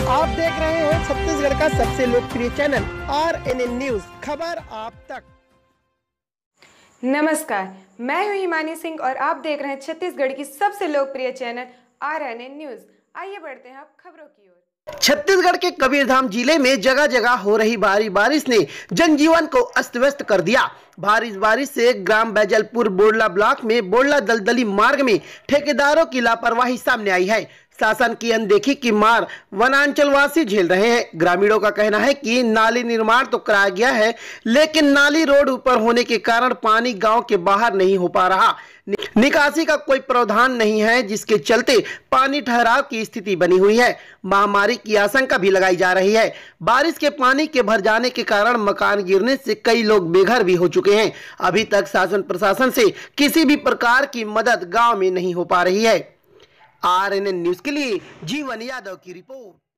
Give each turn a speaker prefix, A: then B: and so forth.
A: आप देख रहे हैं छत्तीसगढ़ का सबसे लोकप्रिय चैनल RNN न्यूज, खबर आप तक।
B: नमस्कार, मैं हूं हिमानी सिंह और आप देख रहे हैं छत्तीसगढ़ की सबसे लोकप्रिय चैनल RNN न्यूज। आइए बढ़ते हैं अब खबरों की ओर।
A: छत्तीसगढ़ के कबीरधाम जिले में जगह जगह हो रही भारी बारिश ने जनजीवन को अस्त व्यस्त कर दिया। भारी बारिश से ग्राम बैजलपुर बोड़ला ब्लॉक में बोड़ला दलदली मार्ग में ठेकेदारों की लापरवाही सामने आई है। शासन की अनदेखी की मार वनांचलवासी झेल रहे हैं। ग्रामीणों का कहना है कि नाली निर्माण तो कराया गया है, लेकिन नाली रोड ऊपर होने के कारण पानी गांव के बाहर नहीं हो पा रहा। निकासी का कोई प्रावधान नहीं है, जिसके चलते पानी ठहराव की स्थिति बनी हुई है। महामारी की आशंका भी लगाई जा रही है। बारिश के पानी के भर जाने के कारण मकान गिरने से कई लोग बेघर भी हो चुके हैं। अभी तक शासन प्रशासन से किसी भी प्रकार की मदद गांव में नहीं हो पा रही है। RNN न्यूज के लिए जीवन यादव की रिपोर्ट।